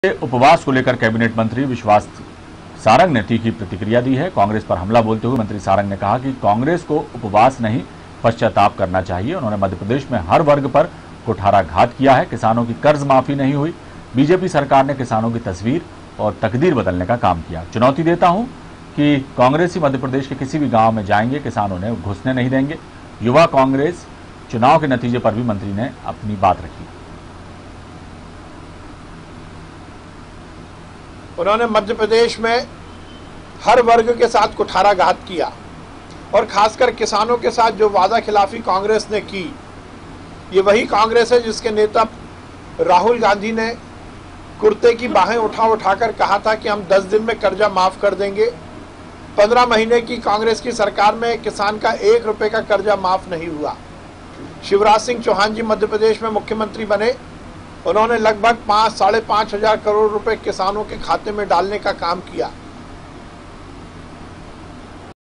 उपवास को लेकर कैबिनेट मंत्री विश्वास सारंग ने तीखी प्रतिक्रिया दी है। कांग्रेस पर हमला बोलते हुए मंत्री सारंग ने कहा कि कांग्रेस को उपवास नहीं पश्चाताप करना चाहिए। उन्होंने मध्य प्रदेश में हर वर्ग पर कुठाराघात किया है। किसानों की कर्ज माफी नहीं हुई। बीजेपी सरकार ने किसानों की तस्वीर और तकदीर बदलने का काम किया। चुनौती देता हूं कि कांग्रेसी मध्य प्रदेश के किसी भी गांव में जाएंगे, किसान उन्हें घुसने नहीं देंगे। युवा कांग्रेस चुनाव के नतीजे पर भी मंत्री ने अपनी बात रखी। उन्होंने मध्य प्रदेश में हर वर्ग के साथ कुठाराघात किया और खासकर किसानों के साथ जो वादा खिलाफी कांग्रेस ने की, ये वही कांग्रेस है जिसके नेता राहुल गांधी ने कुर्ते की बाहें उठाकर कहा था कि हम 10 दिन में कर्जा माफ कर देंगे। 15 महीने की कांग्रेस की सरकार में किसान का 1 रुपए का कर्जा माफ नहीं हुआ। शिवराज सिंह चौहान जी मध्य प्रदेश में मुख्यमंत्री बने, उन्होंने लगभग 5-5.5 हजार करोड़ रुपए किसानों के खाते में डालने का काम किया।